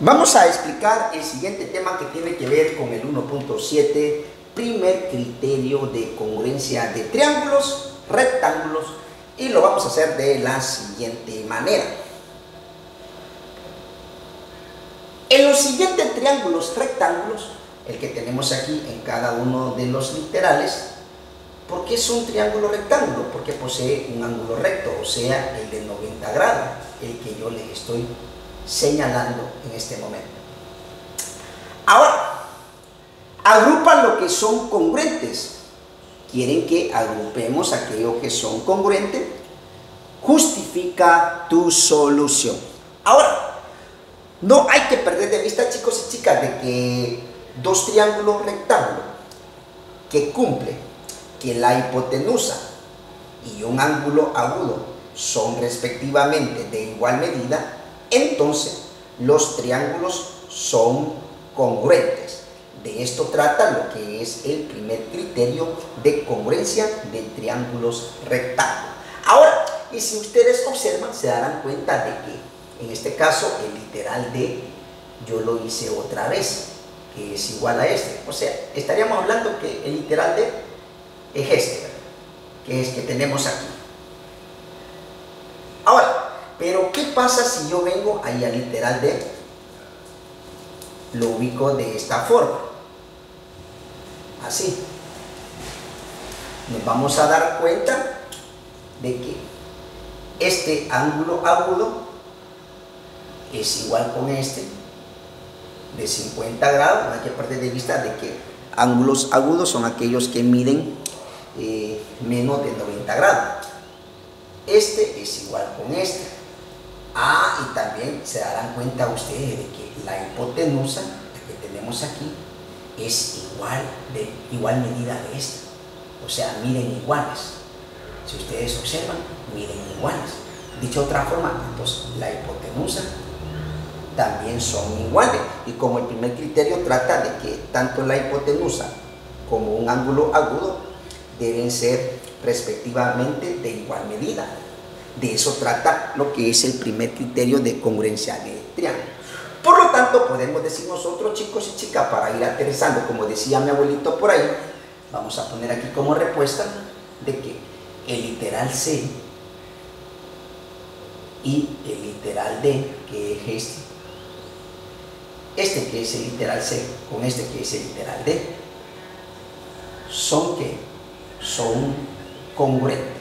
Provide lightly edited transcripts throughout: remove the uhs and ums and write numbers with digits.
Vamos a explicar el siguiente tema que tiene que ver con el 1.7, primer criterio de congruencia de triángulos, rectángulos, y lo vamos a hacer de la siguiente manera. En los siguientes triángulos, rectángulos, el que tenemos aquí en cada uno de los literales, ¿por qué es un triángulo rectángulo? Porque posee un ángulo recto, o sea, el de 90 grados, el que yo les estoy señalando en este momento. Ahora, agrupa lo que son congruentes. Quieren que agrupemos aquello que son congruentes. Justifica tu solución. Ahora, no hay que perder de vista, chicos y chicas, de que dos triángulos rectángulos que cumplen que la hipotenusa y un ángulo agudo son respectivamente de igual medida, entonces los triángulos son congruentes. De esto trata lo que es el primer criterio de congruencia de triángulos rectángulos. Ahora, y si ustedes observan, se darán cuenta de que en este caso el literal D yo lo hice otra vez, que es igual a este. O sea, estaríamos hablando que el literal D es este, ¿verdad? Que es que tenemos aquí. Ahora, pero ¿qué pasa si yo vengo ahí al literal D? Lo ubico de esta forma. Así. Nos vamos a dar cuenta de que este ángulo agudo es igual con este de 50 grados. No hay que perder de vista de que ángulos agudos son aquellos que miden menos de 90 grados. Este es igual con este. Y también se darán cuenta ustedes de que la hipotenusa, la que tenemos aquí, es igual medida de esta. O sea, miden iguales. Si ustedes observan, miden iguales. Dicho de otra forma, entonces la hipotenusa también son iguales. Y como el primer criterio trata de que tanto la hipotenusa como un ángulo agudo deben ser respectivamente de igual medida. De eso trata lo que es el primer criterio de congruencia de triángulo. Por lo tanto, podemos decir nosotros, chicos y chicas, para ir aterrizando, como decía mi abuelito por ahí, vamos a poner aquí como respuesta de que el literal C y el literal D, que es este que es el literal C con este que es el literal D, son congruentes.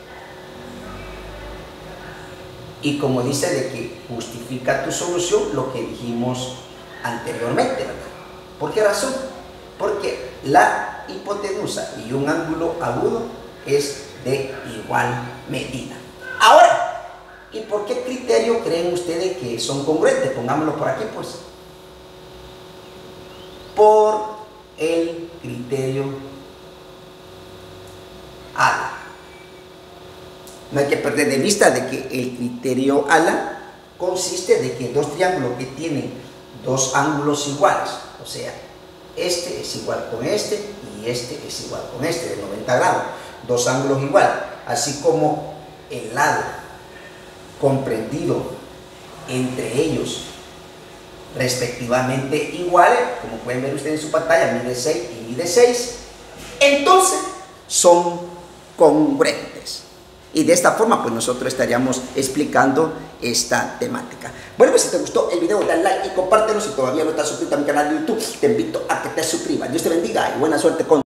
Y como dice de que justifica tu solución, lo que dijimos anteriormente, ¿verdad? ¿Por qué razón? Porque la hipotenusa y un ángulo agudo es de igual medida. Ahora, ¿y por qué criterio creen ustedes que son congruentes? Pongámoslo por aquí, pues. Por el criterio ALA. No hay que perder de vista de que el criterio ALA consiste de que dos triángulos que tienen dos ángulos iguales, o sea, este es igual con este y este es igual con este, de 90 grados, dos ángulos iguales, así como el lado comprendido entre ellos respectivamente iguales, como pueden ver ustedes en su pantalla, mide 6 y mide 6, entonces son congruentes. Y de esta forma, pues nosotros estaríamos explicando esta temática. Bueno, pues si te gustó el video, dale like y compártelo. Si todavía no estás suscrito a mi canal de YouTube, te invito a que te suscribas. Dios te bendiga y buena suerte con